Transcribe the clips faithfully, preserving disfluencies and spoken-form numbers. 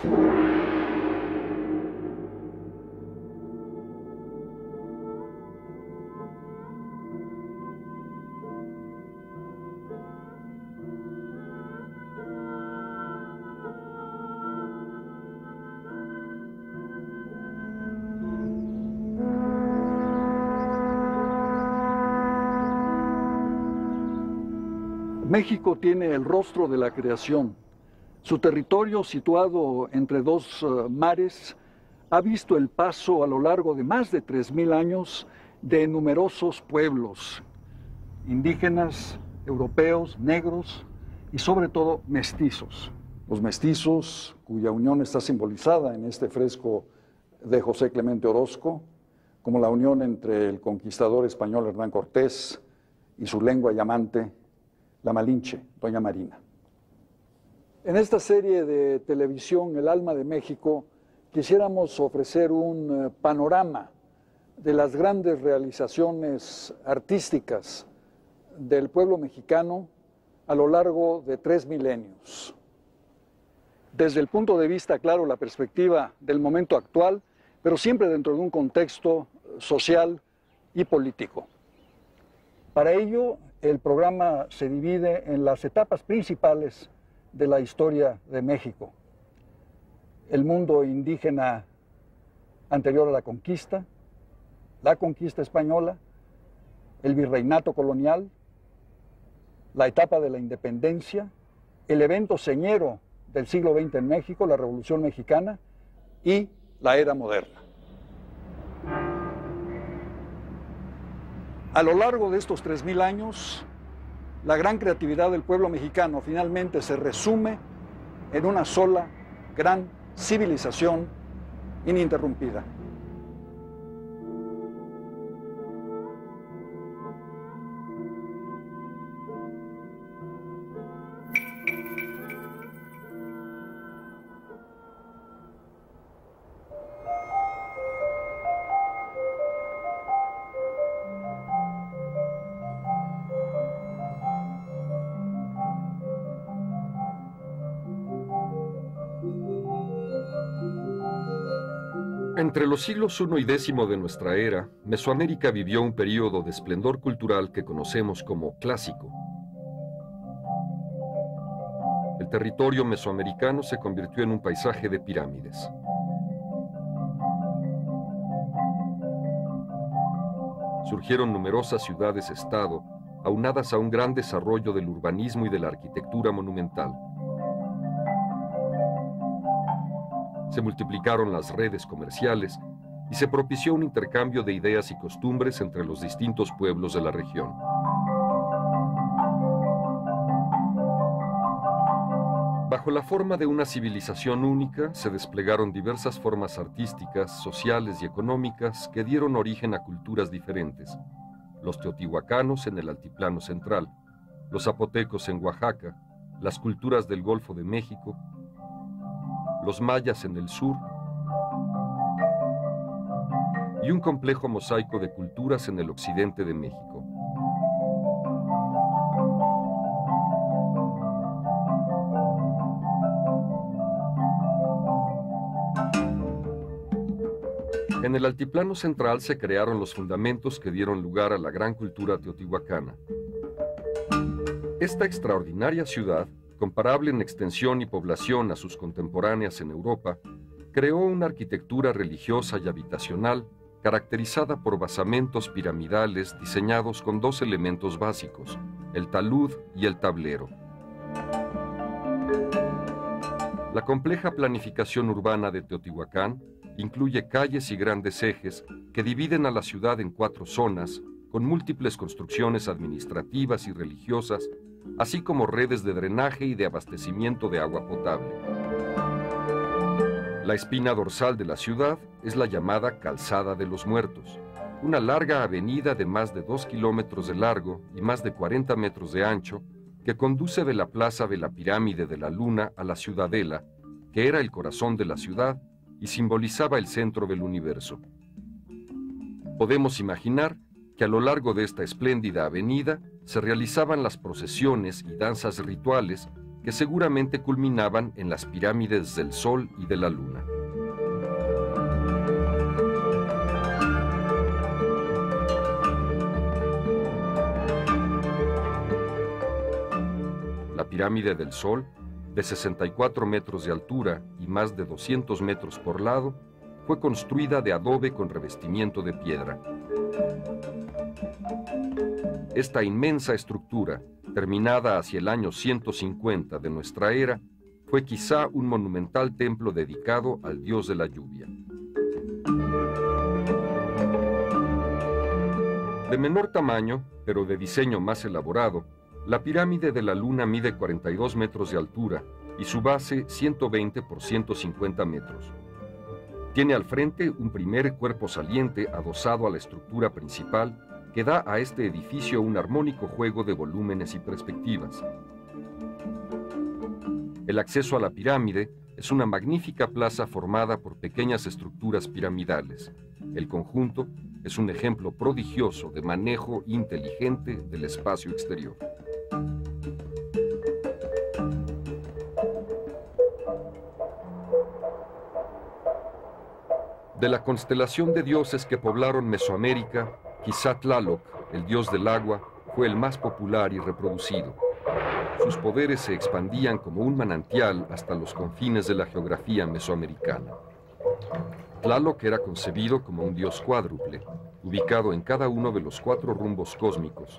México tiene el rostro de la creación. Su territorio, situado entre dos uh, mares, ha visto el paso a lo largo de más de tres mil años de numerosos pueblos, indígenas, europeos, negros y sobre todo mestizos. Los mestizos, cuya unión está simbolizada en este fresco de José Clemente Orozco, como la unión entre el conquistador español Hernán Cortés y su lengua llamante, la Malinche, Doña Marina. En esta serie de televisión, El alma de México, quisiéramos ofrecer un uh, panorama de las grandes realizaciones artísticas del pueblo mexicano a lo largo de tres milenios. Desde el punto de vista, claro, la perspectiva del momento actual, pero siempre dentro de un contexto social y político. Para ello, el programa se divide en las etapas principales de la historia de México. El mundo indígena anterior a la conquista, la conquista española, el virreinato colonial, la etapa de la independencia, el evento señero del siglo veinte en México, la Revolución Mexicana, y la era moderna. A lo largo de estos tres mil años, la gran creatividad del pueblo mexicano finalmente se resume en una sola gran civilización ininterrumpida. Entre los siglos primero y décimo de nuestra era, Mesoamérica vivió un período de esplendor cultural que conocemos como clásico. El territorio mesoamericano se convirtió en un paisaje de pirámides. Surgieron numerosas ciudades-estado, aunadas a un gran desarrollo del urbanismo y de la arquitectura monumental. Se multiplicaron las redes comerciales y se propició un intercambio de ideas y costumbres entre los distintos pueblos de la región. Bajo la forma de una civilización única, se desplegaron diversas formas artísticas, sociales y económicas que dieron origen a culturas diferentes. Los teotihuacanos en el altiplano central, los zapotecos en Oaxaca, las culturas del Golfo de México, los mayas en el sur y un complejo mosaico de culturas en el occidente de México. En el altiplano central se crearon los fundamentos que dieron lugar a la gran cultura teotihuacana. Esta extraordinaria ciudad, comparable en extensión y población a sus contemporáneas en Europa, creó una arquitectura religiosa y habitacional caracterizada por basamentos piramidales diseñados con dos elementos básicos, el talud y el tablero. La compleja planificación urbana de Teotihuacán incluye calles y grandes ejes que dividen a la ciudad en cuatro zonas, con múltiples construcciones administrativas y religiosas, así como redes de drenaje y de abastecimiento de agua potable. La espina dorsal de la ciudad es la llamada Calzada de los Muertos, una larga avenida de más de dos kilómetros de largo y más de cuarenta metros de ancho que conduce de la plaza de la Pirámide de la Luna a la Ciudadela, que era el corazón de la ciudad y simbolizaba el centro del universo. Podemos imaginar que a lo largo de esta espléndida avenida se realizaban las procesiones y danzas rituales que seguramente culminaban en las pirámides del Sol y de la Luna. La pirámide del Sol, de sesenta y cuatro metros de altura y más de doscientos metros por lado, fue construida de adobe con revestimiento de piedra. Esta inmensa estructura, terminada hacia el año ciento cincuenta de nuestra era, fue quizá un monumental templo dedicado al dios de la lluvia. De menor tamaño, pero de diseño más elaborado, la pirámide de la Luna mide cuarenta y dos metros de altura y su base ciento veinte por ciento cincuenta metros. Tiene al frente un primer cuerpo saliente adosado a la estructura principal que da a este edificio un armónico juego de volúmenes y perspectivas. El acceso a la pirámide es una magnífica plaza formada por pequeñas estructuras piramidales. El conjunto es un ejemplo prodigioso de manejo inteligente del espacio exterior. De la constelación de dioses que poblaron Mesoamérica, quizá Tlaloc, el dios del agua, fue el más popular y reproducido. Sus poderes se expandían como un manantial hasta los confines de la geografía mesoamericana. Tlaloc era concebido como un dios cuádruple, ubicado en cada uno de los cuatro rumbos cósmicos.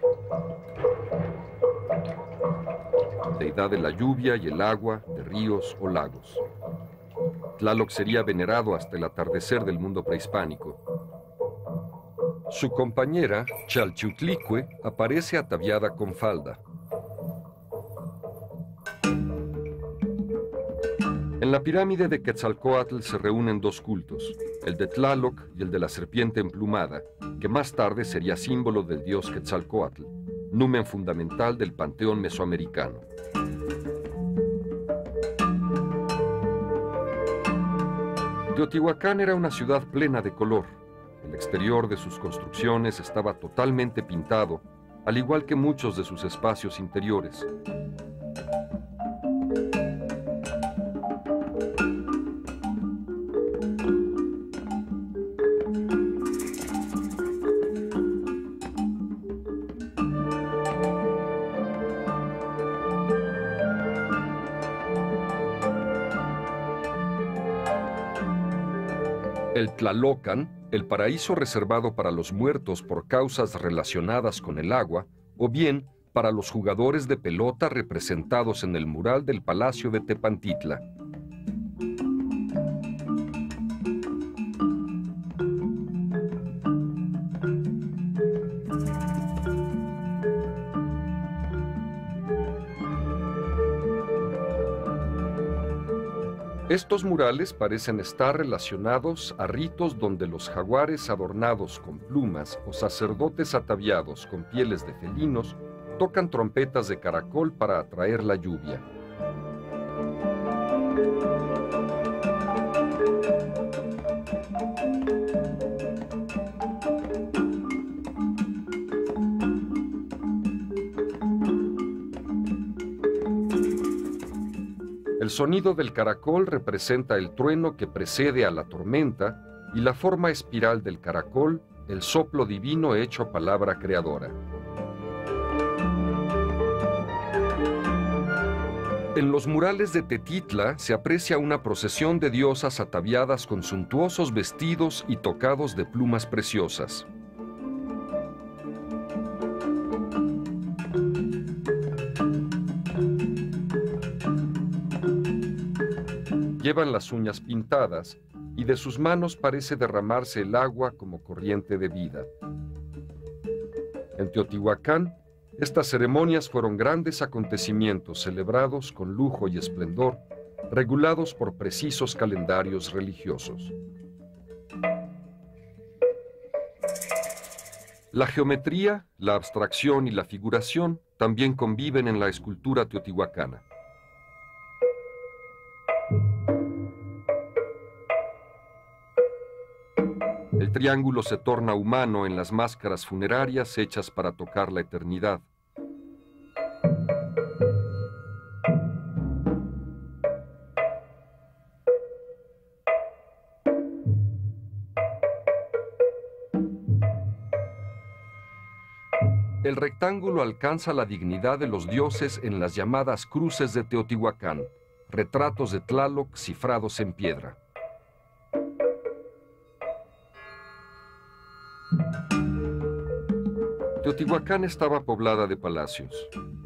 Deidad de la lluvia y el agua, de ríos o lagos. Tlaloc sería venerado hasta el atardecer del mundo prehispánico. Su compañera, Chalchiutlicue, aparece ataviada con falda. En la pirámide de Quetzalcóatl se reúnen dos cultos, el de Tlaloc y el de la serpiente emplumada, que más tarde sería símbolo del dios Quetzalcóatl, numen fundamental del panteón mesoamericano. Teotihuacán era una ciudad plena de color. El exterior de sus construcciones estaba totalmente pintado, al igual que muchos de sus espacios interiores. El Tlalocan, el paraíso reservado para los muertos por causas relacionadas con el agua, o bien para los jugadores de pelota representados en el mural del Palacio de Tepantitla. Estos murales parecen estar relacionados a ritos donde los jaguares adornados con plumas o sacerdotes ataviados con pieles de felinos tocan trompetas de caracol para atraer la lluvia. El sonido del caracol representa el trueno que precede a la tormenta y la forma espiral del caracol, el soplo divino hecho palabra creadora. En los murales de Tetitla se aprecia una procesión de diosas ataviadas con suntuosos vestidos y tocados de plumas preciosas. Llevan las uñas pintadas y de sus manos parece derramarse el agua como corriente de vida. En Teotihuacán, estas ceremonias fueron grandes acontecimientos celebrados con lujo y esplendor, regulados por precisos calendarios religiosos. La geometría, la abstracción y la figuración también conviven en la escultura teotihuacana. El triángulo se torna humano en las máscaras funerarias hechas para tocar la eternidad. El rectángulo alcanza la dignidad de los dioses en las llamadas cruces de Teotihuacán, retratos de Tlaloc cifrados en piedra. Teotihuacán estaba poblada de palacios.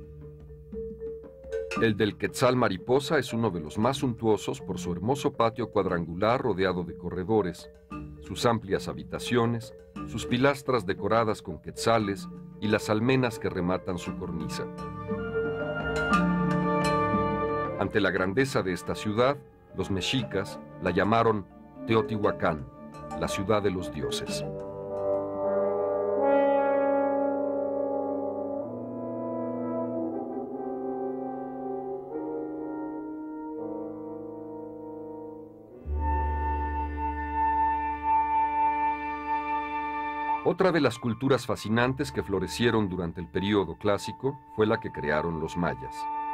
El del Quetzal Mariposa es uno de los más suntuosos por su hermoso patio cuadrangular rodeado de corredores, sus amplias habitaciones, sus pilastras decoradas con quetzales y las almenas que rematan su cornisa. Ante la grandeza de esta ciudad, los mexicas la llamaron Teotihuacán, la ciudad de los dioses. Otra de las culturas fascinantes que florecieron durante el período clásico fue la que crearon los mayas.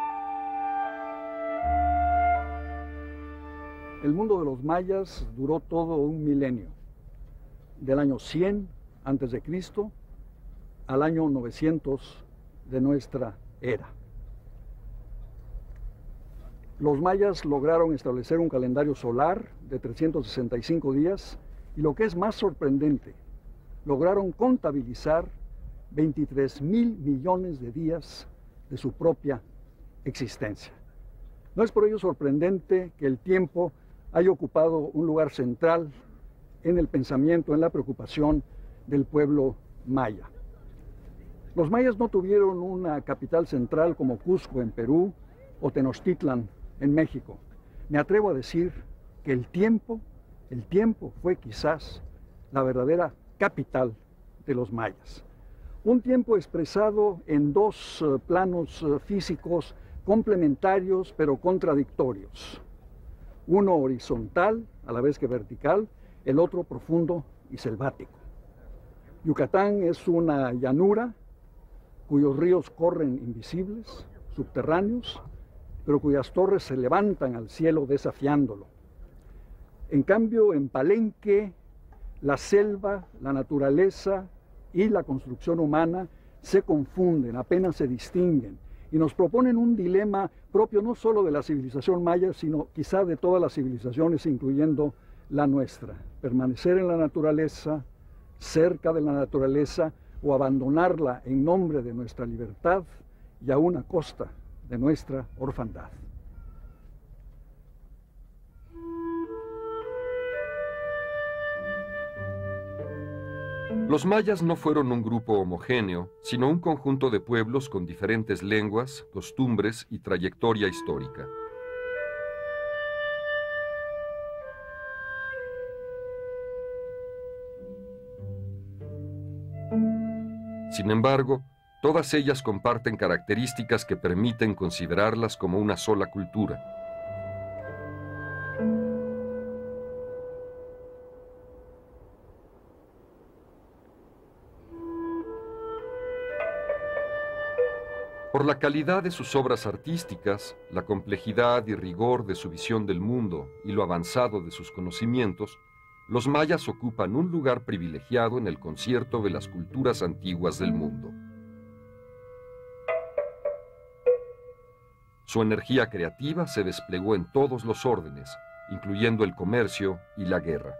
El mundo de los mayas duró todo un milenio, del año cien antes de Cristo al año novecientos de nuestra era. Los mayas lograron establecer un calendario solar de trescientos sesenta y cinco días y, lo que es más sorprendente, lograron contabilizar veintitrés mil millones de días de su propia existencia. No es por ello sorprendente que el tiempo haya ocupado un lugar central en el pensamiento, en la preocupación del pueblo maya. Los mayas no tuvieron una capital central como Cusco en Perú o Tenochtitlan en México. Me atrevo a decir que el tiempo, el tiempo fue quizás la verdadera capital de los mayas. Un tiempo expresado en dos uh, planos uh, físicos complementarios pero contradictorios. Uno horizontal, a la vez que vertical, el otro profundo y selvático. Yucatán es una llanura cuyos ríos corren invisibles, subterráneos, pero cuyas torres se levantan al cielo desafiándolo. En cambio, en Palenque, la selva, la naturaleza y la construcción humana se confunden, apenas se distinguen, y nos proponen un dilema propio no solo de la civilización maya, sino quizá de todas las civilizaciones, incluyendo la nuestra. Permanecer en la naturaleza, cerca de la naturaleza, o abandonarla en nombre de nuestra libertad y aún a costa de nuestra orfandad. Los mayas no fueron un grupo homogéneo, sino un conjunto de pueblos con diferentes lenguas, costumbres y trayectoria histórica. Sin embargo, todas ellas comparten características que permiten considerarlas como una sola cultura. Por la calidad de sus obras artísticas, la complejidad y rigor de su visión del mundo y lo avanzado de sus conocimientos, los mayas ocupan un lugar privilegiado en el concierto de las culturas antiguas del mundo. Su energía creativa se desplegó en todos los órdenes, incluyendo el comercio y la guerra.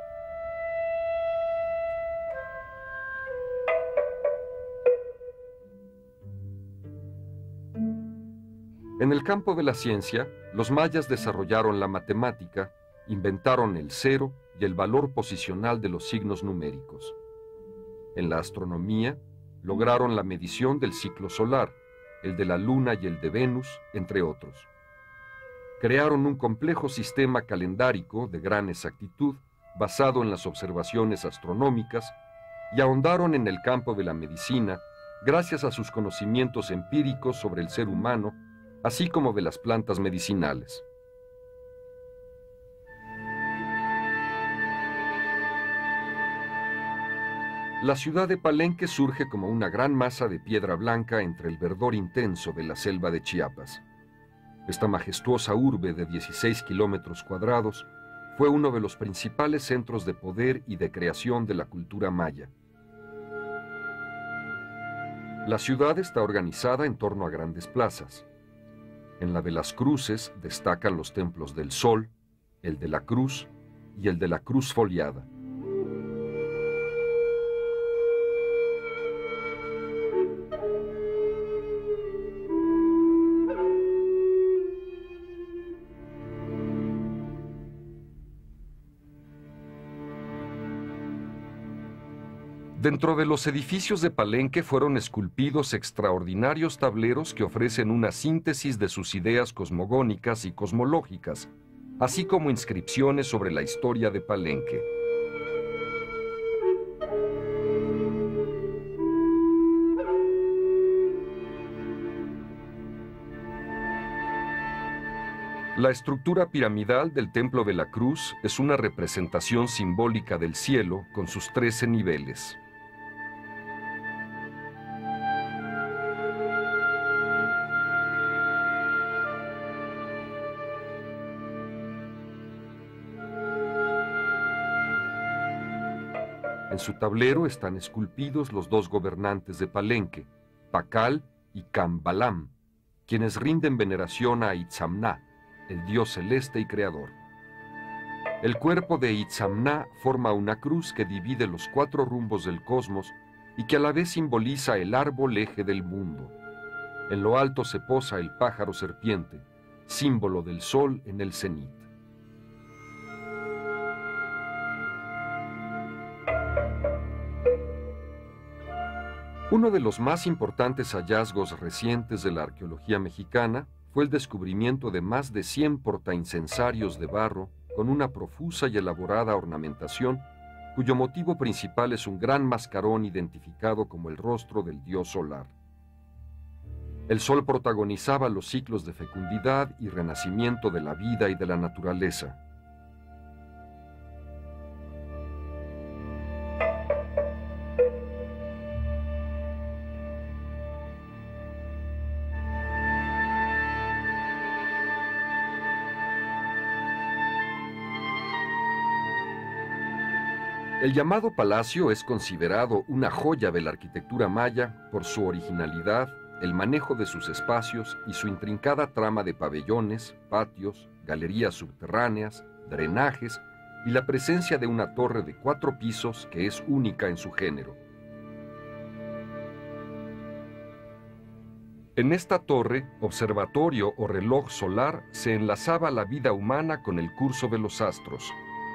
En el campo de la ciencia, los mayas desarrollaron la matemática, inventaron el cero y el valor posicional de los signos numéricos. En la astronomía, lograron la medición del ciclo solar, el de la Luna y el de Venus, entre otros. Crearon un complejo sistema calendárico de gran exactitud, basado en las observaciones astronómicas, y ahondaron en el campo de la medicina, gracias a sus conocimientos empíricos sobre el ser humano, así como de las plantas medicinales. La ciudad de Palenque surge como una gran masa de piedra blanca entre el verdor intenso de la selva de Chiapas. Esta majestuosa urbe de dieciséis kilómetros cuadrados fue uno de los principales centros de poder y de creación de la cultura maya. La ciudad está organizada en torno a grandes plazas. En la de las Cruces destacan los templos del Sol, el de la Cruz y el de la Cruz Foliada. Dentro de los edificios de Palenque fueron esculpidos extraordinarios tableros que ofrecen una síntesis de sus ideas cosmogónicas y cosmológicas, así como inscripciones sobre la historia de Palenque. La estructura piramidal del Templo de la Cruz es una representación simbólica del cielo con sus trece niveles. En su tablero están esculpidos los dos gobernantes de Palenque, Pacal y Cambalam, quienes rinden veneración a Itzamná, el dios celeste y creador. El cuerpo de Itzamná forma una cruz que divide los cuatro rumbos del cosmos y que a la vez simboliza el árbol eje del mundo. En lo alto se posa el pájaro serpiente, símbolo del sol en el cenit. Uno de los más importantes hallazgos recientes de la arqueología mexicana fue el descubrimiento de más de cien portaincensarios de barro con una profusa y elaborada ornamentación, cuyo motivo principal es un gran mascarón identificado como el rostro del dios solar. El sol protagonizaba los ciclos de fecundidad y renacimiento de la vida y de la naturaleza. El llamado palacio es considerado una joya de la arquitectura maya por su originalidad, el manejo de sus espacios y su intrincada trama de pabellones, patios, galerías subterráneas, drenajes y la presencia de una torre de cuatro pisos que es única en su género. En esta torre, observatorio o reloj solar, se enlazaba la vida humana con el curso de los astros.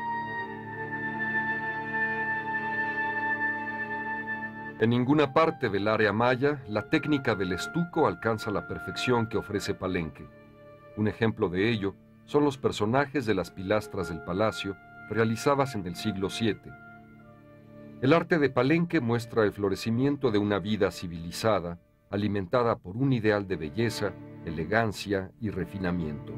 En ninguna parte del área maya, la técnica del estuco alcanza la perfección que ofrece Palenque. Un ejemplo de ello son los personajes de las pilastras del palacio, realizadas en el siglo siete. El arte de Palenque muestra el florecimiento de una vida civilizada, alimentada por un ideal de belleza, elegancia y refinamiento.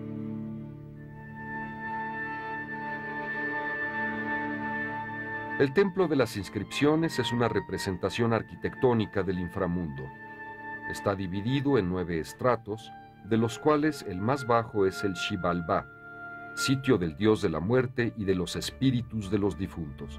El Templo de las Inscripciones es una representación arquitectónica del inframundo. Está dividido en nueve estratos, de los cuales el más bajo es el Xibalbá, sitio del dios de la muerte y de los espíritus de los difuntos.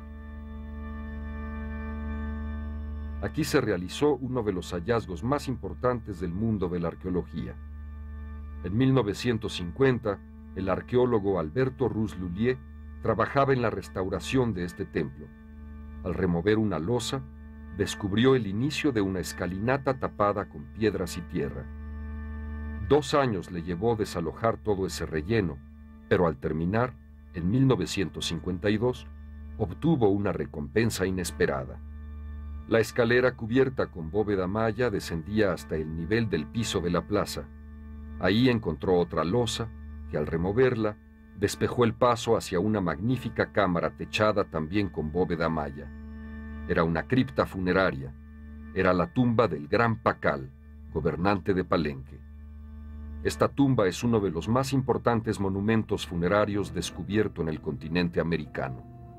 Aquí se realizó uno de los hallazgos más importantes del mundo de la arqueología. En mil novecientos cincuenta, el arqueólogo Alberto Ruz Lullier trabajaba en la restauración de este templo. Al remover una losa, descubrió el inicio de una escalinata tapada con piedras y tierra. Dos años le llevó desalojar todo ese relleno, pero al terminar, en mil novecientos cincuenta y dos, obtuvo una recompensa inesperada. La escalera cubierta con bóveda maya descendía hasta el nivel del piso de la plaza. Ahí encontró otra losa que, al removerla, despejó el paso hacia una magnífica cámara techada también con bóveda maya. Era una cripta funeraria. Era la tumba del gran Pacal, gobernante de Palenque. Esta tumba es uno de los más importantes monumentos funerarios descubierto en el continente americano.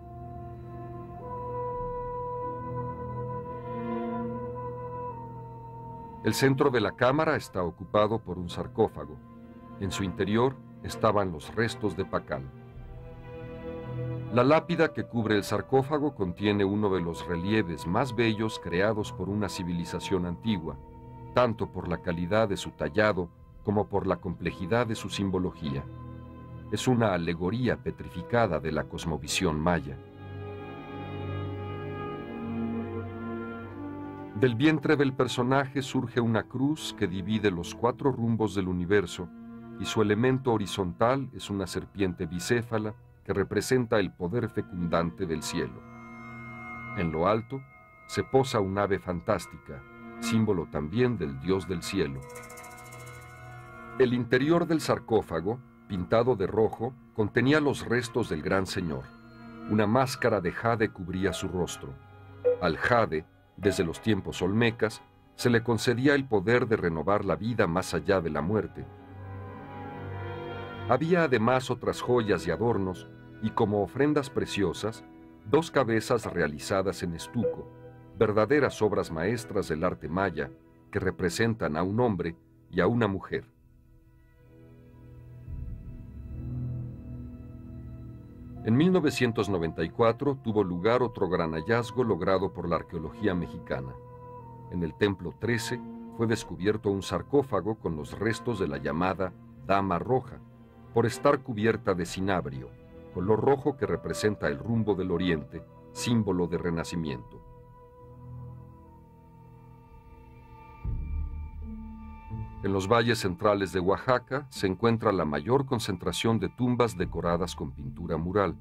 El centro de la cámara está ocupado por un sarcófago. En su interior estaban los restos de Pacal. La lápida que cubre el sarcófago contiene uno de los relieves más bellos creados por una civilización antigua, tanto por la calidad de su tallado como por la complejidad de su simbología. Es una alegoría petrificada de la cosmovisión maya. Del vientre del personaje surge una cruz que divide los cuatro rumbos del universo y su elemento horizontal es una serpiente bicéfala que representa el poder fecundante del cielo. En lo alto se posa un ave fantástica, símbolo también del dios del cielo. El interior del sarcófago, pintado de rojo, contenía los restos del gran señor. Una máscara de jade cubría su rostro. Al jade, desde los tiempos olmecas, se le concedía el poder de renovar la vida más allá de la muerte. Había además otras joyas y adornos, y como ofrendas preciosas, dos cabezas realizadas en estuco, verdaderas obras maestras del arte maya, que representan a un hombre y a una mujer. En mil novecientos noventa y cuatro tuvo lugar otro gran hallazgo logrado por la arqueología mexicana. En el Templo trece fue descubierto un sarcófago con los restos de la llamada Dama Roja, por estar cubierta de cinabrio, color rojo que representa el rumbo del oriente, símbolo de renacimiento. En los valles centrales de Oaxaca se encuentra la mayor concentración de tumbas decoradas con pintura mural.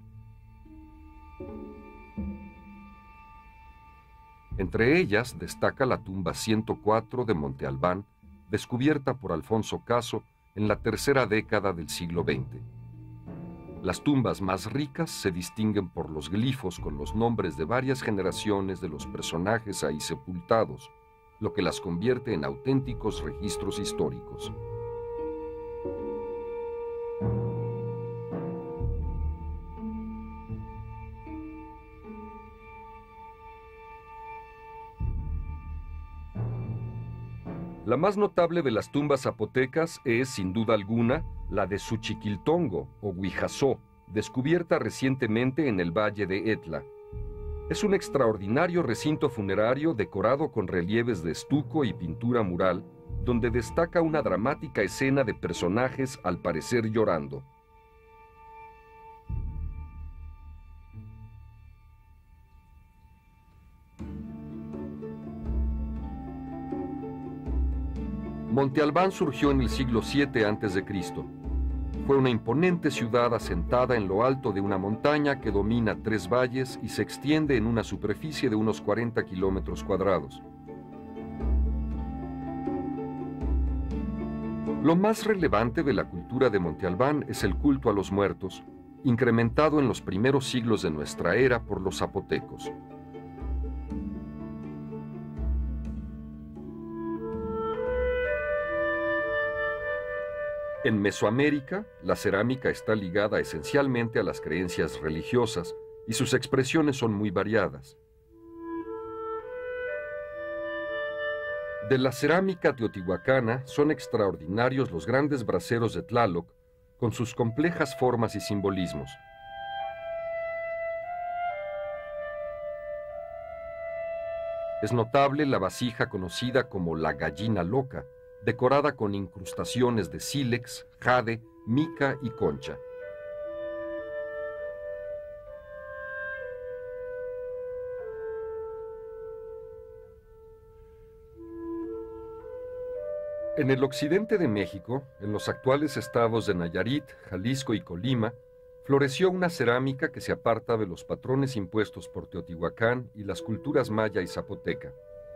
Entre ellas destaca la tumba ciento cuatro de Monte Albán, descubierta por Alfonso Caso en la tercera década del siglo veinte. Las tumbas más ricas se distinguen por los glifos con los nombres de varias generaciones de los personajes ahí sepultados, lo que las convierte en auténticos registros históricos. La más notable de las tumbas zapotecas es, sin duda alguna, la de Suchiquiltongo o Huijazó, descubierta recientemente en el valle de Etla. Es un extraordinario recinto funerario decorado con relieves de estuco y pintura mural, donde destaca una dramática escena de personajes al parecer llorando. Monte Albán surgió en el siglo siete antes de Cristo Fue una imponente ciudad asentada en lo alto de una montaña que domina tres valles y se extiende en una superficie de unos cuarenta kilómetros cuadrados. Lo más relevante de la cultura de Monte Albán es el culto a los muertos, incrementado en los primeros siglos de nuestra era por los zapotecos. En Mesoamérica, la cerámica está ligada esencialmente a las creencias religiosas y sus expresiones son muy variadas. De la cerámica teotihuacana son extraordinarios los grandes braseros de Tlaloc, con sus complejas formas y simbolismos. Es notable la vasija conocida como la gallina loca, decorada con incrustaciones de sílex, jade, mica y concha. En el occidente de México, en los actuales estados de Nayarit, Jalisco y Colima, floreció una cerámica que se aparta de los patrones impuestos por Teotihuacán y las culturas maya y zapoteca.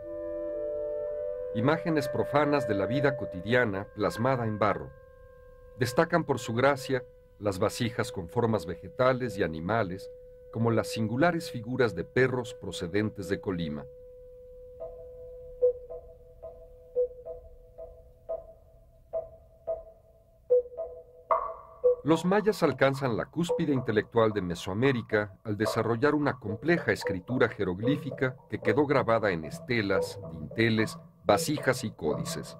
Imágenes profanas de la vida cotidiana plasmada en barro. Destacan por su gracia las vasijas con formas vegetales y animales, como las singulares figuras de perros procedentes de Colima. Los mayas alcanzan la cúspide intelectual de Mesoamérica al desarrollar una compleja escritura jeroglífica que quedó grabada en estelas, dinteles, vasijas y códices.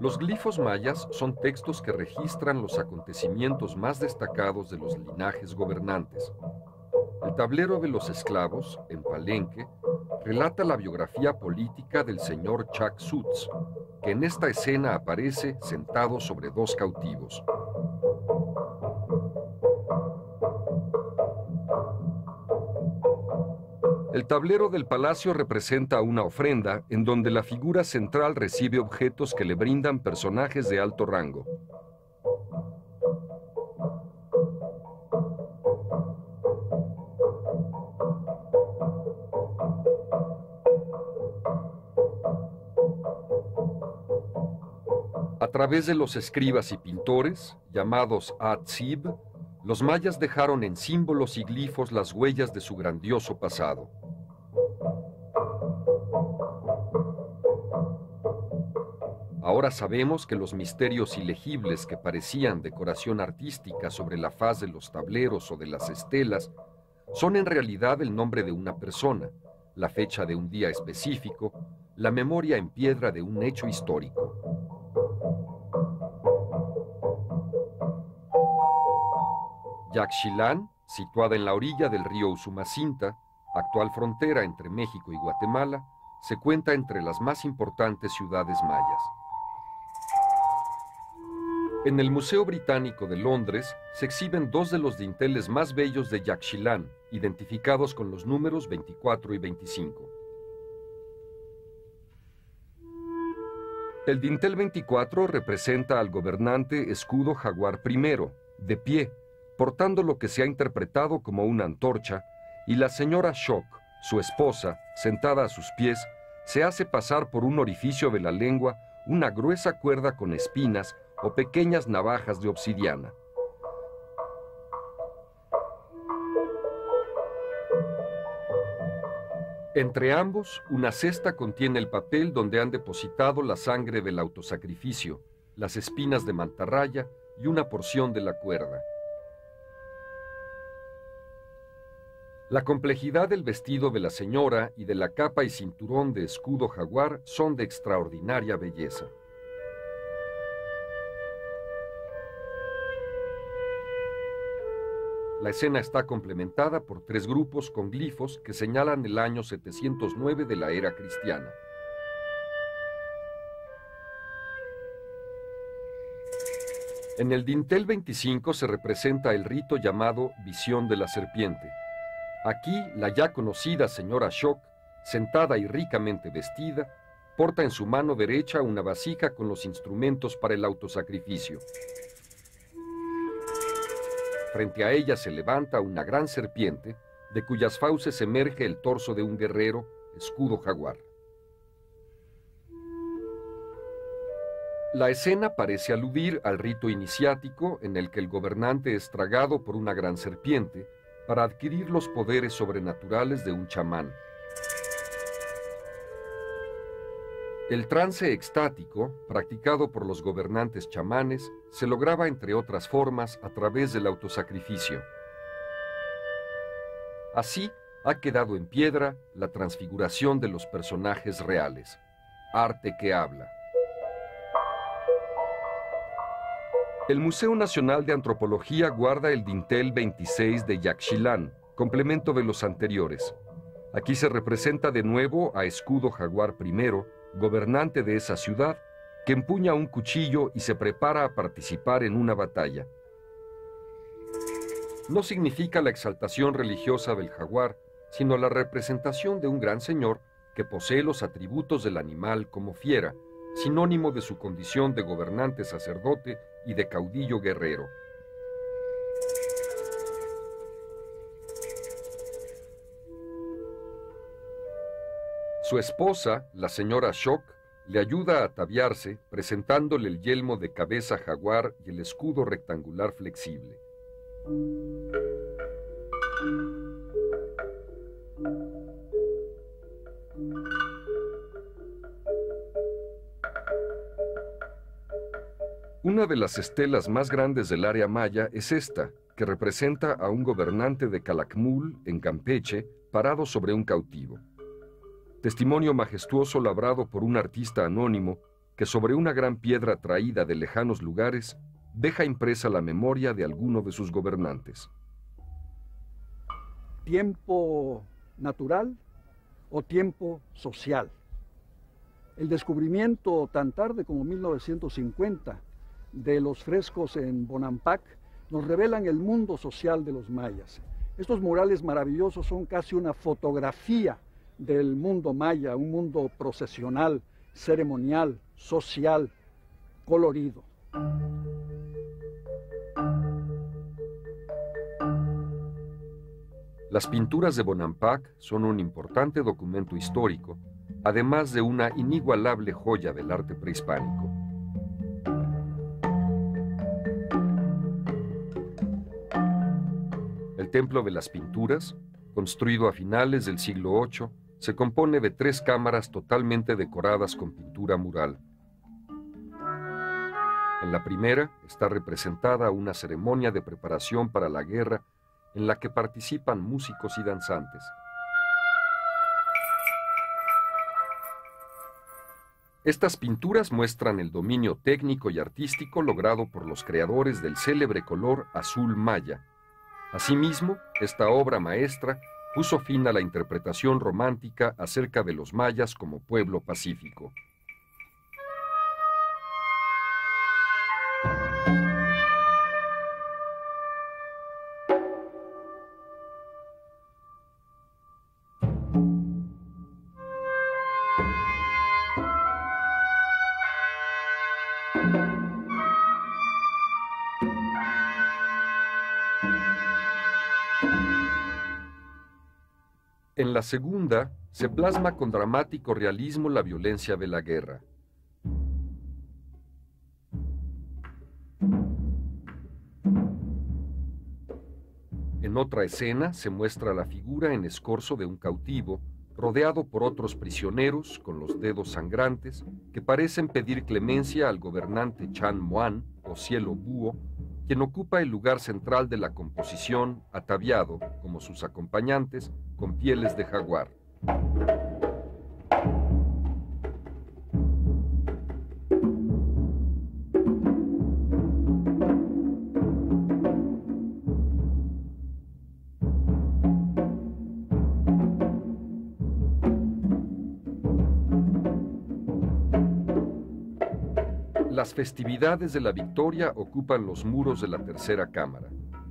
Los glifos mayas son textos que registran los acontecimientos más destacados de los linajes gobernantes. El tablero de los esclavos, en Palenque, relata la biografía política del señor Chacxutz, que en esta escena aparece sentado sobre dos cautivos. El tablero del palacio representa una ofrenda en donde la figura central recibe objetos que le brindan personajes de alto rango. A través de los escribas y pintores, llamados Atzib, los mayas dejaron en símbolos y glifos las huellas de su grandioso pasado. Ahora sabemos que los misterios ilegibles que parecían decoración artística sobre la faz de los tableros o de las estelas son en realidad el nombre de una persona, la fecha de un día específico, la memoria en piedra de un hecho histórico. Yaxchilán, situada en la orilla del río Usumacinta, actual frontera entre México y Guatemala, se cuenta entre las más importantes ciudades mayas. En el Museo Británico de Londres se exhiben dos de los dinteles más bellos de Yaxchilán, identificados con los números veinticuatro y veinticinco. El dintel veinticuatro representa al gobernante Escudo Jaguar primero, de pie, portando lo que se ha interpretado como una antorcha, y la señora Shock, su esposa, sentada a sus pies, se hace pasar por un orificio de la lengua una gruesa cuerda con espinas o pequeñas navajas de obsidiana. Entre ambos, una cesta contiene el papel donde han depositado la sangre del autosacrificio, las espinas de mantarraya y una porción de la cuerda. La complejidad del vestido de la señora y de la capa y cinturón de escudo jaguar son de extraordinaria belleza. La escena está complementada por tres grupos con glifos que señalan el año setecientos nueve de la era cristiana. En el dintel veinticinco se representa el rito llamado Visión de la Serpiente. Aquí, la ya conocida señora Shock, sentada y ricamente vestida, porta en su mano derecha una vasija con los instrumentos para el autosacrificio. Frente a ella se levanta una gran serpiente, de cuyas fauces emerge el torso de un guerrero, escudo jaguar. La escena parece aludir al rito iniciático en el que el gobernante es tragado por una gran serpiente para adquirir los poderes sobrenaturales de un chamán. El trance extático, practicado por los gobernantes chamanes, se lograba entre otras formas a través del autosacrificio. Así ha quedado en piedra la transfiguración de los personajes reales, arte que habla. El Museo Nacional de Antropología guarda el dintel veintiséis de Yaxchilán, complemento de los anteriores. Aquí se representa de nuevo a Escudo Jaguar primero, gobernante de esa ciudad, que empuña un cuchillo y se prepara a participar en una batalla. No significa la exaltación religiosa del jaguar, sino la representación de un gran señor que posee los atributos del animal como fiera, sinónimo de su condición de gobernante sacerdote y de caudillo guerrero. Su esposa, la señora Shock, le ayuda a ataviarse, presentándole el yelmo de cabeza jaguar y el escudo rectangular flexible. Una de las estelas más grandes del área maya es esta, que representa a un gobernante de Calakmul, en Campeche, parado sobre un cautivo. Testimonio majestuoso labrado por un artista anónimo que sobre una gran piedra traída de lejanos lugares deja impresa la memoria de alguno de sus gobernantes. Tiempo natural o tiempo social. El descubrimiento tan tarde como mil novecientos cincuenta de los frescos en Bonampak nos revelan el mundo social de los mayas. Estos murales maravillosos son casi una fotografía del mundo maya, un mundo procesional, ceremonial, social, colorido. Las pinturas de Bonampak son un importante documento histórico, además de una inigualable joya del arte prehispánico. El Templo de las Pinturas, construido a finales del siglo ocho, se compone de tres cámaras totalmente decoradas con pintura mural. En la primera está representada una ceremonia de preparación para la guerra en la que participan músicos y danzantes. Estas pinturas muestran el dominio técnico y artístico logrado por los creadores del célebre color azul maya. Asimismo, esta obra maestra puso fin a la interpretación romántica acerca de los mayas como pueblo pacífico. En la segunda, se plasma con dramático realismo la violencia de la guerra. En otra escena se muestra la figura en escorzo de un cautivo, rodeado por otros prisioneros con los dedos sangrantes, que parecen pedir clemencia al gobernante Chan Moan, o Cielo Búho, quien ocupa el lugar central de la composición, ataviado, como sus acompañantes, con pieles de jaguar. Las festividades de la victoria ocupan los muros de la tercera cámara.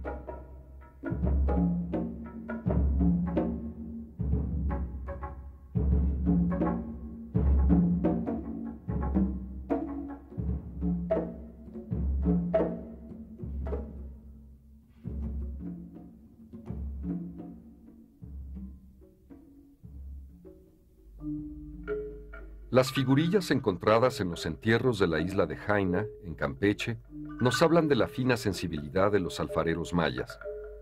Las figurillas encontradas en los entierros de la isla de Jaina, en Campeche, nos hablan de la fina sensibilidad de los alfareros mayas.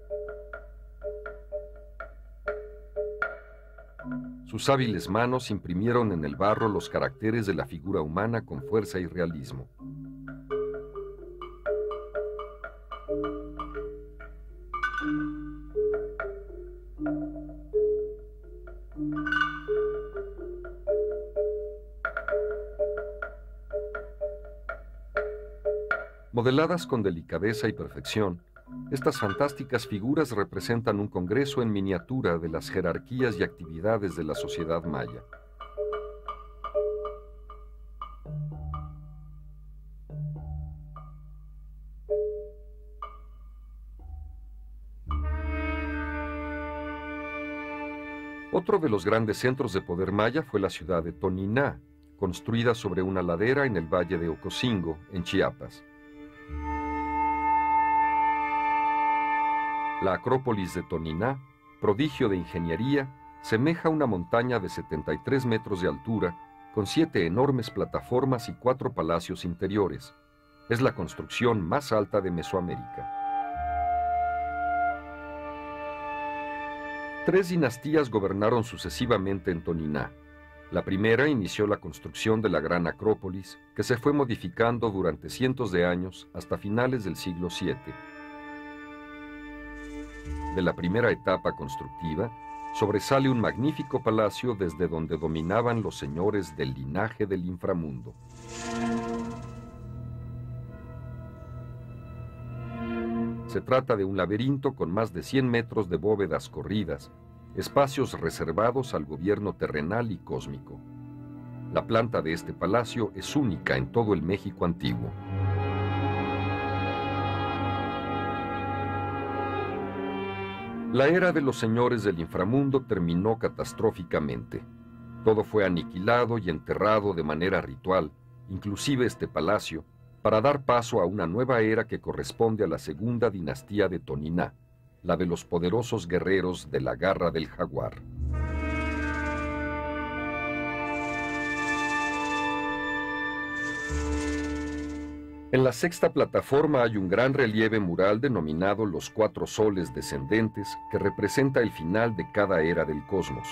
Sus hábiles manos imprimieron en el barro los caracteres de la figura humana con fuerza y realismo. Modeladas con delicadeza y perfección, estas fantásticas figuras representan un congreso en miniatura de las jerarquías y actividades de la sociedad maya. Otro de los grandes centros de poder maya fue la ciudad de Toniná, construida sobre una ladera en el valle de Ocosingo, en Chiapas. La Acrópolis de Toniná, prodigio de ingeniería, semeja una montaña de setenta y tres metros de altura, con siete enormes plataformas y cuatro palacios interiores. Es la construcción más alta de Mesoamérica. Tres dinastías gobernaron sucesivamente en Toniná. La primera inició la construcción de la gran Acrópolis, que se fue modificando durante cientos de años hasta finales del siglo siete. De la primera etapa constructiva, sobresale un magnífico palacio desde donde dominaban los señores del linaje del inframundo. Se trata de un laberinto con más de cien metros de bóvedas corridas, espacios reservados al gobierno terrenal y cósmico. La planta de este palacio es única en todo el México antiguo. La era de los señores del inframundo terminó catastróficamente. Todo fue aniquilado y enterrado de manera ritual, inclusive este palacio, para dar paso a una nueva era que corresponde a la segunda dinastía de Toniná, la de los poderosos guerreros de la Garra del Jaguar. En la sexta plataforma hay un gran relieve mural denominado Los Cuatro Soles Descendentes, que representa el final de cada era del cosmos.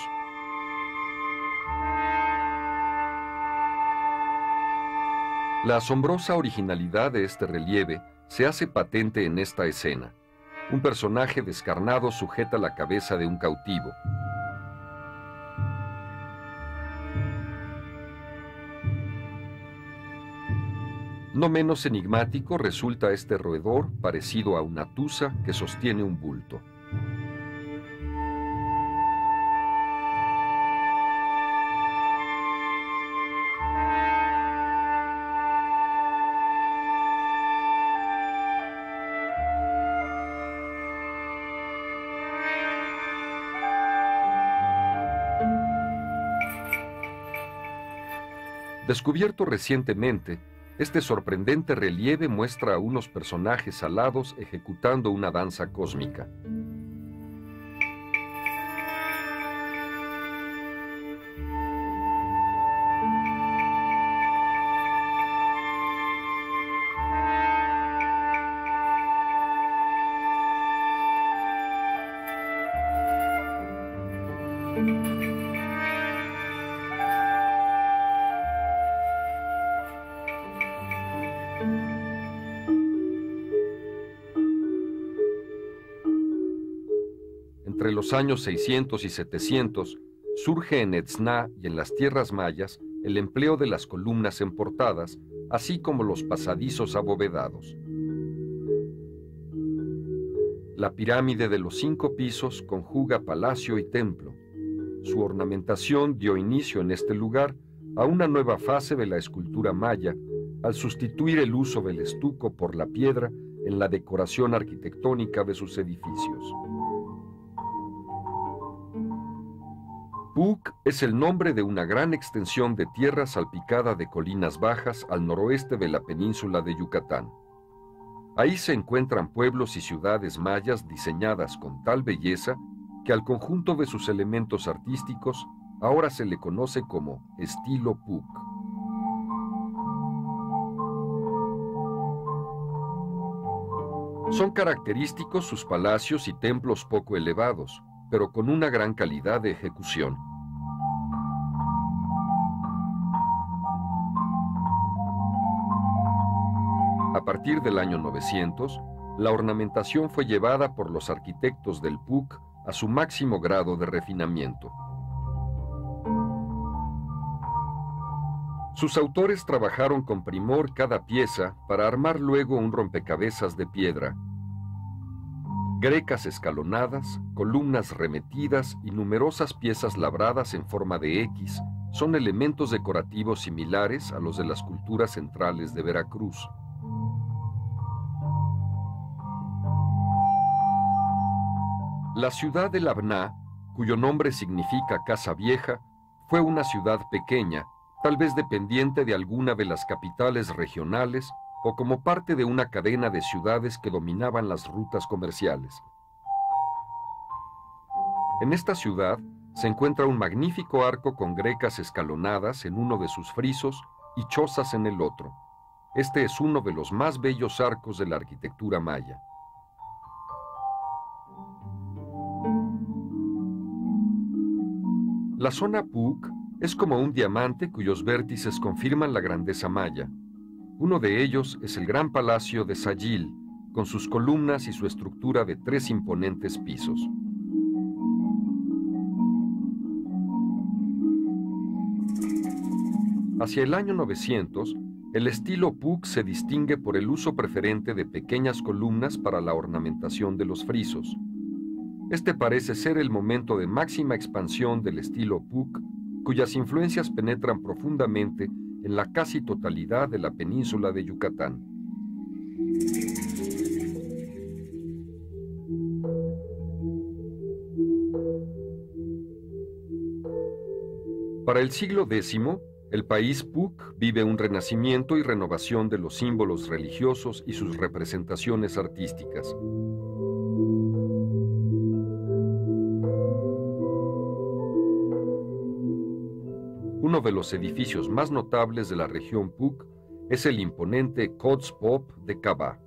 La asombrosa originalidad de este relieve se hace patente en esta escena. Un personaje descarnado sujeta la cabeza de un cautivo. No menos enigmático resulta este roedor parecido a una tusa que sostiene un bulto. Descubierto recientemente, este sorprendente relieve muestra a unos personajes alados ejecutando una danza cósmica. Entre los años seiscientos y setecientos, surge en Etzná y en las tierras mayas el empleo de las columnas emportadas, así como los pasadizos abovedados. La pirámide de los cinco pisos conjuga palacio y templo. Su ornamentación dio inicio en este lugar a una nueva fase de la escultura maya, al sustituir el uso del estuco por la piedra en la decoración arquitectónica de sus edificios. Puc es el nombre de una gran extensión de tierra salpicada de colinas bajas al noroeste de la península de Yucatán. Ahí se encuentran pueblos y ciudades mayas diseñadas con tal belleza que al conjunto de sus elementos artísticos ahora se le conoce como estilo Puc. Son característicos sus palacios y templos poco elevados, pero con una gran calidad de ejecución. A partir del año novecientos, la ornamentación fue llevada por los arquitectos del Puc a su máximo grado de refinamiento. Sus autores trabajaron con primor cada pieza para armar luego un rompecabezas de piedra. Grecas escalonadas, columnas remetidas y numerosas piezas labradas en forma de X son elementos decorativos similares a los de las culturas centrales de Veracruz. La ciudad de Labná, cuyo nombre significa Casa Vieja, fue una ciudad pequeña, tal vez dependiente de alguna de las capitales regionales o como parte de una cadena de ciudades que dominaban las rutas comerciales. En esta ciudad se encuentra un magnífico arco con grecas escalonadas en uno de sus frisos y chozas en el otro. Este es uno de los más bellos arcos de la arquitectura maya. La zona Puc es como un diamante cuyos vértices confirman la grandeza maya. Uno de ellos es el gran palacio de Sayil, con sus columnas y su estructura de tres imponentes pisos. Hacia el año novecientos, el estilo Puuc se distingue por el uso preferente de pequeñas columnas para la ornamentación de los frisos. Este parece ser el momento de máxima expansión del estilo Puuc, cuyas influencias penetran profundamente en la casi totalidad de la península de Yucatán. Para el siglo décimo, el país Puuc vive un renacimiento y renovación de los símbolos religiosos y sus representaciones artísticas. Uno de los edificios más notables de la región Puuc es el imponente Kots Pop de Cabá.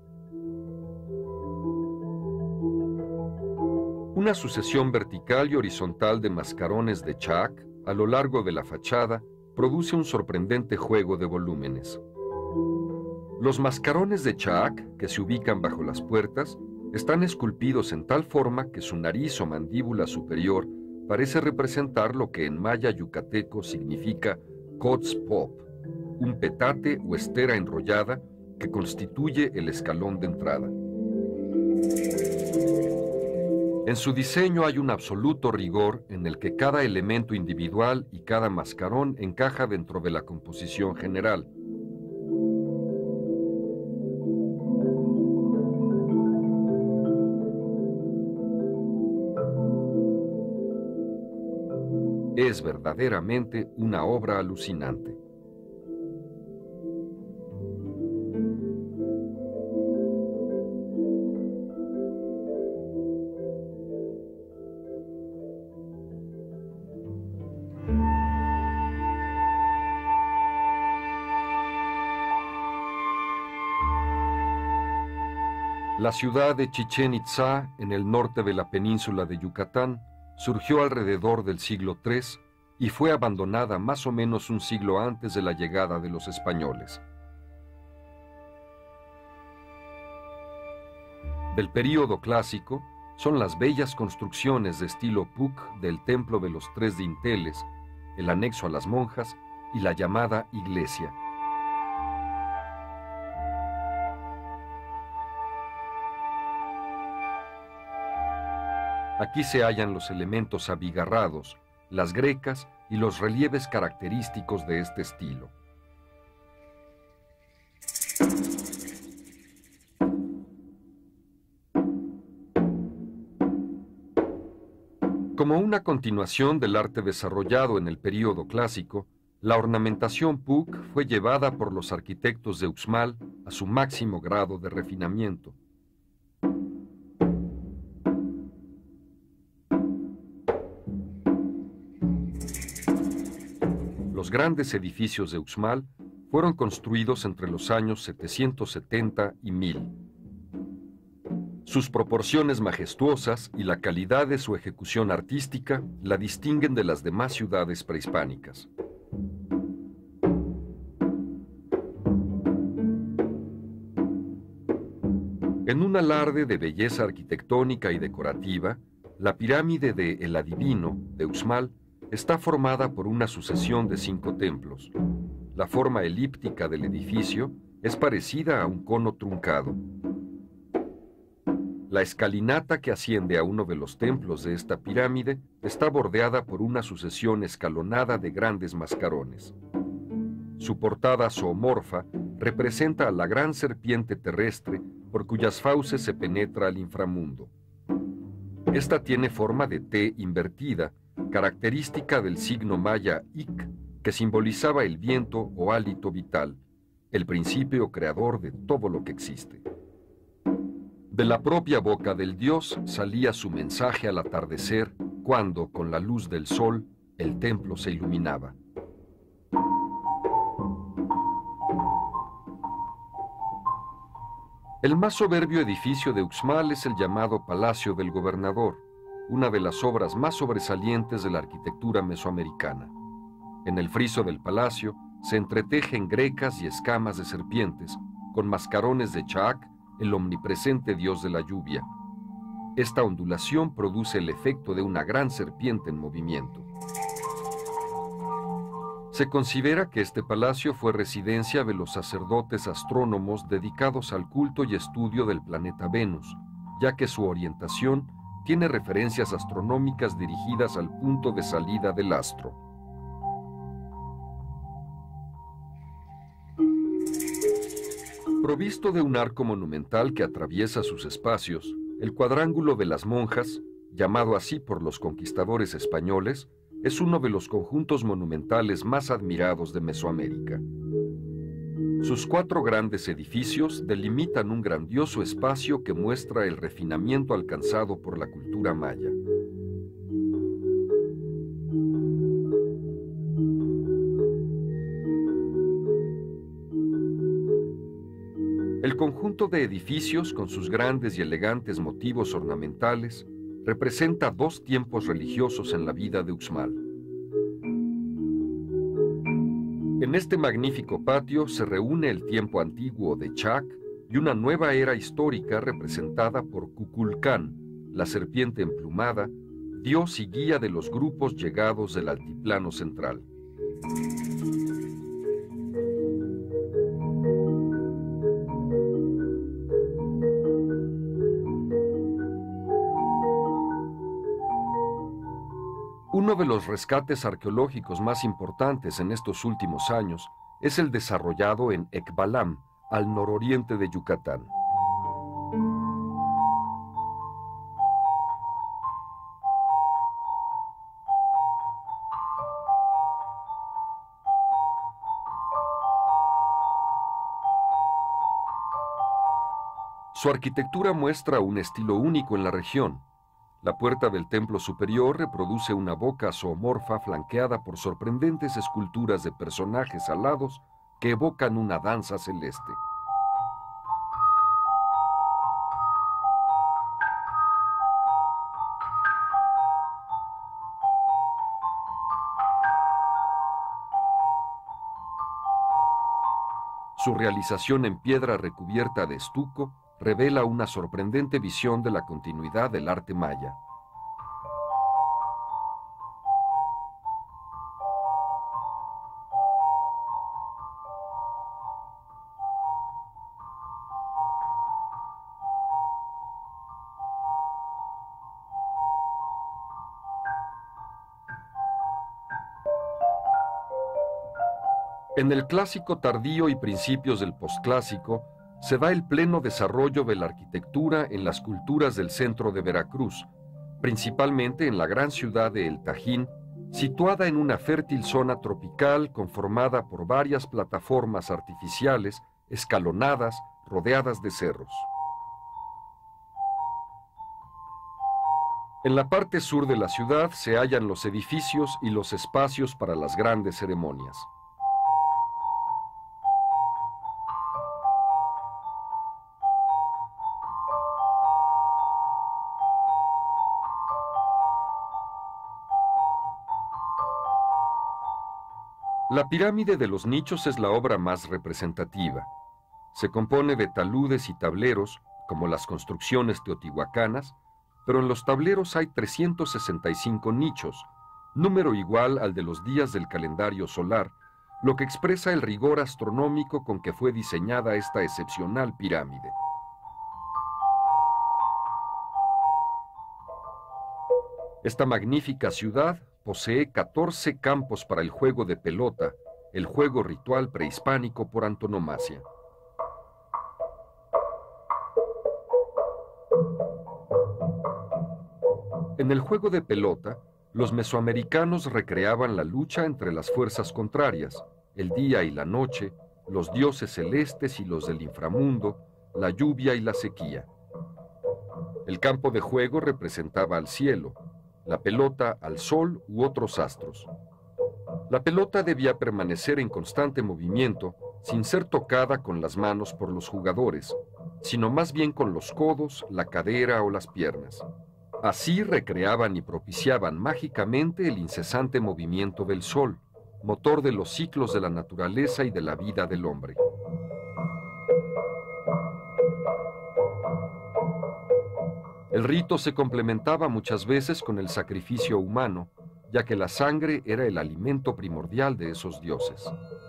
Una sucesión vertical y horizontal de mascarones de chac a lo largo de la fachada produce un sorprendente juego de volúmenes. Los mascarones de chac, que se ubican bajo las puertas, están esculpidos en tal forma que su nariz o mandíbula superior parece representar lo que en maya yucateco significa Kots Pop, un petate o estera enrollada que constituye el escalón de entrada. En su diseño hay un absoluto rigor en el que cada elemento individual y cada mascarón encaja dentro de la composición general. Es verdaderamente una obra alucinante. La ciudad de Chichén Itzá, en el norte de la península de Yucatán, surgió alrededor del siglo tercero y fue abandonada más o menos un siglo antes de la llegada de los españoles. Del período clásico son las bellas construcciones de estilo Puuc del Templo de los Tres Dinteles, el anexo a las monjas y la llamada iglesia. Aquí se hallan los elementos abigarrados, las grecas y los relieves característicos de este estilo. Como una continuación del arte desarrollado en el período clásico, la ornamentación Puuc fue llevada por los arquitectos de Uxmal a su máximo grado de refinamiento. Los grandes edificios de Uxmal fueron construidos entre los años setecientos setenta y mil. Sus proporciones majestuosas y la calidad de su ejecución artística la distinguen de las demás ciudades prehispánicas. En un alarde de belleza arquitectónica y decorativa, la pirámide de El Adivino de Uxmal está formada por una sucesión de cinco templos. La forma elíptica del edificio es parecida a un cono truncado. La escalinata que asciende a uno de los templos de esta pirámide está bordeada por una sucesión escalonada de grandes mascarones. Su portada zoomorfa representa a la gran serpiente terrestre por cuyas fauces se penetra al inframundo. Esta tiene forma de T invertida, característica del signo maya Ic, que simbolizaba el viento o hálito vital, el principio creador de todo lo que existe. De la propia boca del dios salía su mensaje al atardecer, cuando, con la luz del sol, el templo se iluminaba. El más soberbio edificio de Uxmal es el llamado Palacio del Gobernador, una de las obras más sobresalientes de la arquitectura mesoamericana. En el friso del palacio se entretejen grecas y escamas de serpientes, con mascarones de Chac, el omnipresente dios de la lluvia. Esta ondulación produce el efecto de una gran serpiente en movimiento. Se considera que este palacio fue residencia de los sacerdotes astrónomos dedicados al culto y estudio del planeta Venus, ya que su orientación tiene referencias astronómicas dirigidas al punto de salida del astro. Provisto de un arco monumental que atraviesa sus espacios, el cuadrángulo de las monjas, llamado así por los conquistadores españoles, es uno de los conjuntos monumentales más admirados de Mesoamérica. Sus cuatro grandes edificios delimitan un grandioso espacio que muestra el refinamiento alcanzado por la cultura maya. El conjunto de edificios, con sus grandes y elegantes motivos ornamentales, representa dos tiempos religiosos en la vida de Uxmal. En este magnífico patio se reúne el tiempo antiguo de Chac y una nueva era histórica representada por Kukulcán, la serpiente emplumada, dios y guía de los grupos llegados del altiplano central. Uno de los rescates arqueológicos más importantes en estos últimos años es el desarrollado en Ekbalam, al nororiente de Yucatán. Su arquitectura muestra un estilo único en la región. La puerta del templo superior reproduce una boca zoomorfa flanqueada por sorprendentes esculturas de personajes alados que evocan una danza celeste. Su realización en piedra recubierta de estuco revela una sorprendente visión de la continuidad del arte maya. En el clásico tardío y principios del posclásico, se da el pleno desarrollo de la arquitectura en las culturas del centro de Veracruz, principalmente en la gran ciudad de El Tajín, situada en una fértil zona tropical conformada por varias plataformas artificiales, escalonadas, rodeadas de cerros. En la parte sur de la ciudad se hallan los edificios y los espacios para las grandes ceremonias. La pirámide de los nichos es la obra más representativa. Se compone de taludes y tableros, como las construcciones teotihuacanas, pero en los tableros hay trescientos sesenta y cinco nichos, número igual al de los días del calendario solar, lo que expresa el rigor astronómico con que fue diseñada esta excepcional pirámide. Esta magnífica ciudad posee catorce campos para el juego de pelota, el juego ritual prehispánico por antonomasia. En el juego de pelota, los mesoamericanos recreaban la lucha entre las fuerzas contrarias, el día y la noche, los dioses celestes y los del inframundo, la lluvia y la sequía. El campo de juego representaba al cielo, la pelota al sol u otros astros. La pelota debía permanecer en constante movimiento, sin ser tocada con las manos por los jugadores, sino más bien con los codos, la cadera o las piernas. Así recreaban y propiciaban mágicamente el incesante movimiento del sol, motor de los ciclos de la naturaleza y de la vida del hombre. El rito se complementaba muchas veces con el sacrificio humano, ya que la sangre era el alimento primordial de esos dioses.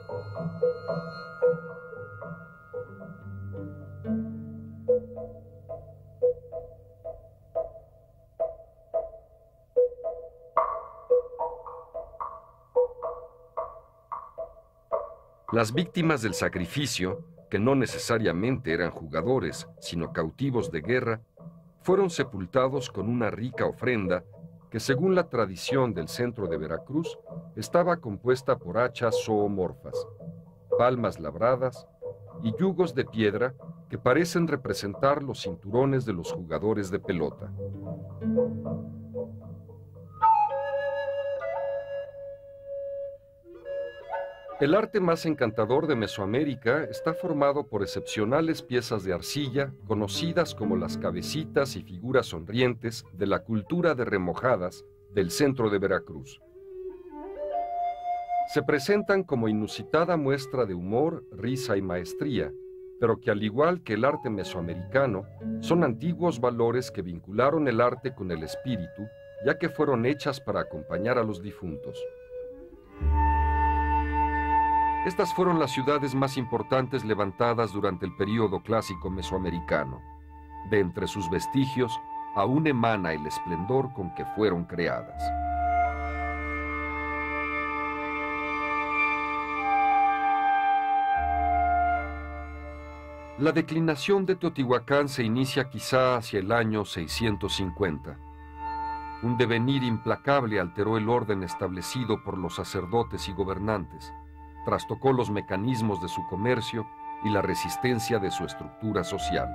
Las víctimas del sacrificio, que no necesariamente eran jugadores, sino cautivos de guerra, fueron sepultados con una rica ofrenda que, según la tradición del centro de Veracruz, estaba compuesta por hachas zoomorfas, palmas labradas y yugos de piedra que parecen representar los cinturones de los jugadores de pelota. El arte más encantador de Mesoamérica está formado por excepcionales piezas de arcilla, conocidas como las cabecitas y figuras sonrientes de la cultura de Remojadas del centro de Veracruz. Se presentan como inusitada muestra de humor, risa y maestría, pero que, al igual que el arte mesoamericano, son antiguos valores que vincularon el arte con el espíritu, ya que fueron hechas para acompañar a los difuntos. Estas fueron las ciudades más importantes levantadas durante el período clásico mesoamericano. De entre sus vestigios, aún emana el esplendor con que fueron creadas. La declinación de Teotihuacán se inicia quizá hacia el año seiscientos cincuenta. Un devenir implacable alteró el orden establecido por los sacerdotes y gobernantes. Trastocó los mecanismos de su comercio y la resistencia de su estructura social.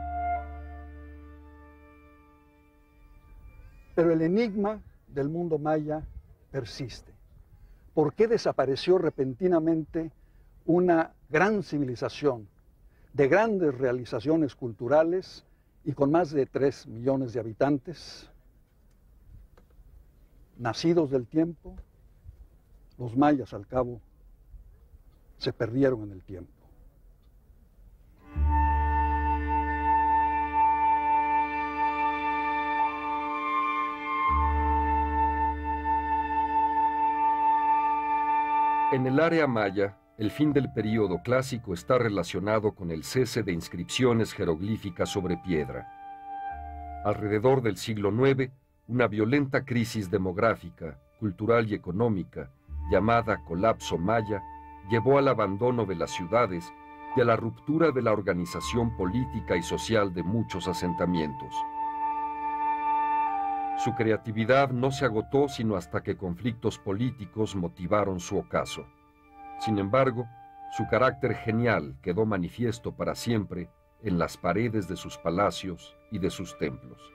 Pero el enigma del mundo maya persiste. ¿Por qué desapareció repentinamente una gran civilización de grandes realizaciones culturales y con más de tres millones de habitantes, nacidos del tiempo? Los mayas, al cabo, se perdieron en el tiempo. En el área maya, el fin del período clásico está relacionado con el cese de inscripciones jeroglíficas sobre piedra. Alrededor del siglo nueve, una violenta crisis demográfica, cultural y económica, llamada colapso maya, llevó al abandono de las ciudades y a la ruptura de la organización política y social de muchos asentamientos. Su creatividad no se agotó sino hasta que conflictos políticos motivaron su ocaso. Sin embargo, su carácter genial quedó manifiesto para siempre en las paredes de sus palacios y de sus templos.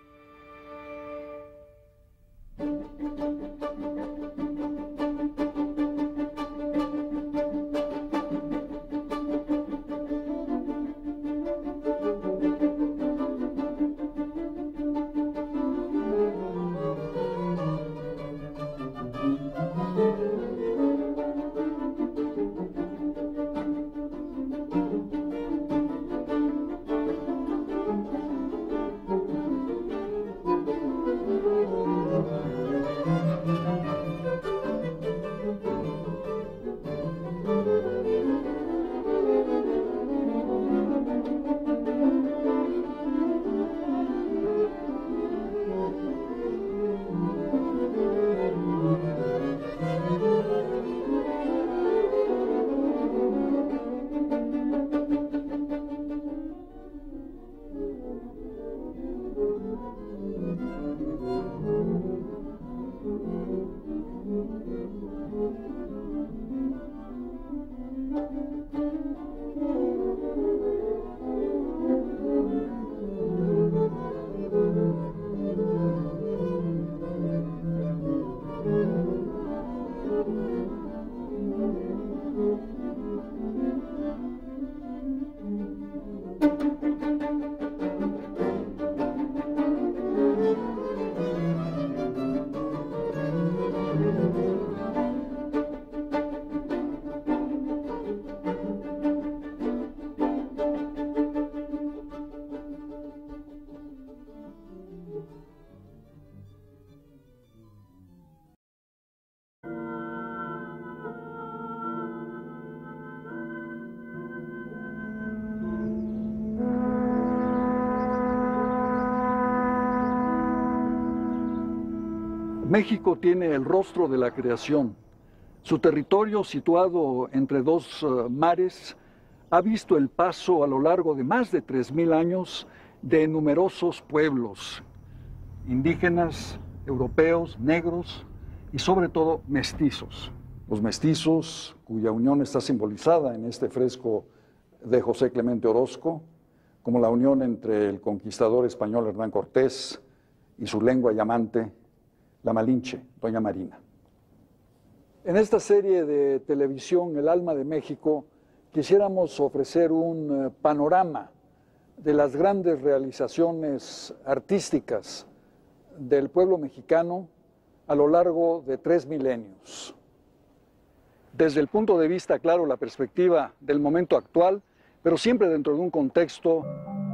México tiene el rostro de la creación. Su territorio, situado entre dos uh, mares, ha visto el paso a lo largo de más de tres mil años de numerosos pueblos, indígenas, europeos, negros y sobre todo mestizos. Los mestizos, cuya unión está simbolizada en este fresco de José Clemente Orozco, como la unión entre el conquistador español Hernán Cortés y su lengua llamante, la Malinche, Doña Marina. En esta serie de televisión, El alma de México, quisiéramos ofrecer un panorama de las grandes realizaciones artísticas del pueblo mexicano a lo largo de tres milenios. Desde el punto de vista, claro, la perspectiva del momento actual, pero siempre dentro de un contexto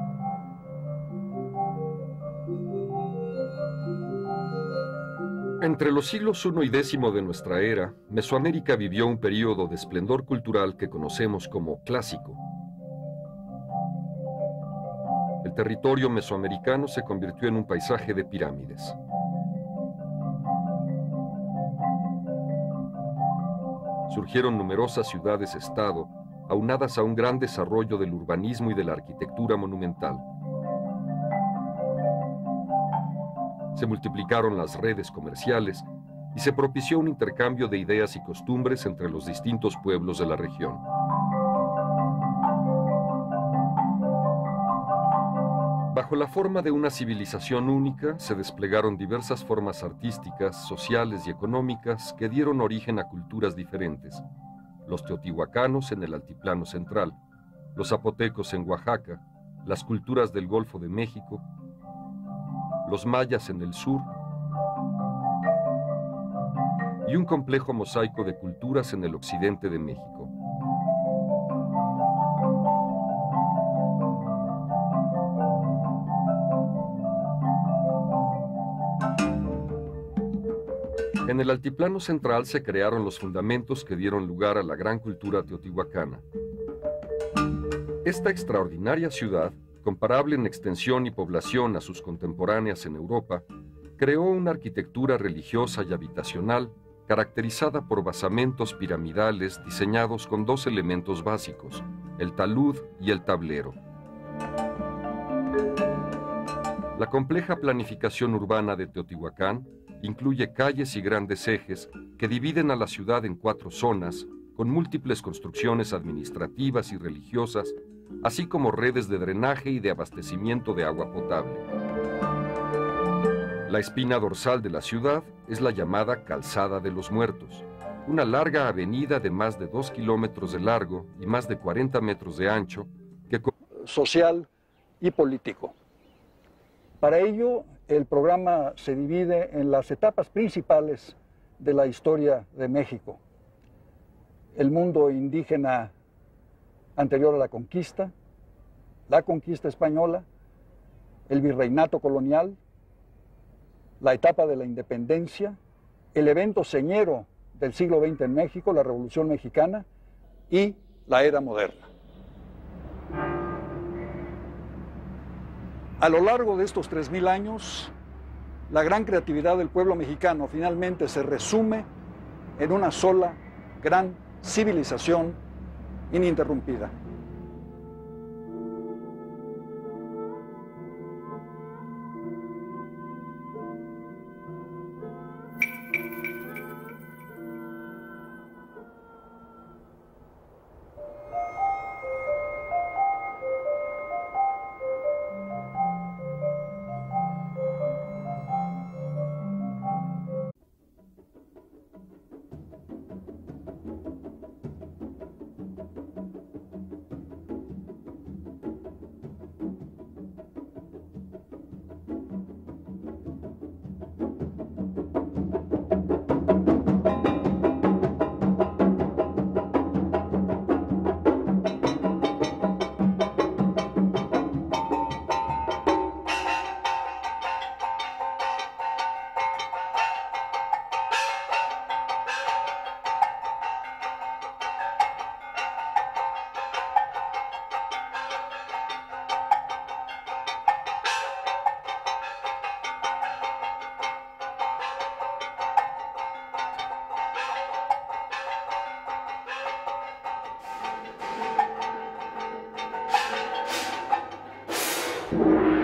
Entre los siglos primero y décimo de nuestra era, Mesoamérica vivió un período de esplendor cultural que conocemos como clásico. El territorio mesoamericano se convirtió en un paisaje de pirámides. Surgieron numerosas ciudades-estado, aunadas a un gran desarrollo del urbanismo y de la arquitectura monumental. Se multiplicaron las redes comerciales y se propició un intercambio de ideas y costumbres entre los distintos pueblos de la región. Bajo la forma de una civilización única, se desplegaron diversas formas artísticas, sociales y económicas que dieron origen a culturas diferentes. Los teotihuacanos en el altiplano central, los zapotecos en Oaxaca, las culturas del Golfo de México, los mayas en el sur y un complejo mosaico de culturas en el occidente de México. En el altiplano central se crearon los fundamentos que dieron lugar a la gran cultura teotihuacana. Esta extraordinaria ciudad, comparable en extensión y población a sus contemporáneas en Europa, creó una arquitectura religiosa y habitacional caracterizada por basamentos piramidales diseñados con dos elementos básicos, el talud y el tablero. La compleja planificación urbana de Teotihuacán incluye calles y grandes ejes que dividen a la ciudad en cuatro zonas, con múltiples construcciones administrativas y religiosas, así como redes de drenaje y de abastecimiento de agua potable. La espina dorsal de la ciudad es la llamada Calzada de los Muertos, una larga avenida de más de dos kilómetros de largo y más de cuarenta metros de ancho que... social y político. Para ello, el programa se divide en las etapas principales de la historia de México. El mundo indígena anterior a la conquista, la conquista española, el virreinato colonial, la etapa de la independencia, el evento señero del siglo veinte en México, la Revolución Mexicana, y la era moderna. A lo largo de estos tres mil años, la gran creatividad del pueblo mexicano finalmente se resume en una sola gran civilización ininterrumpida. México.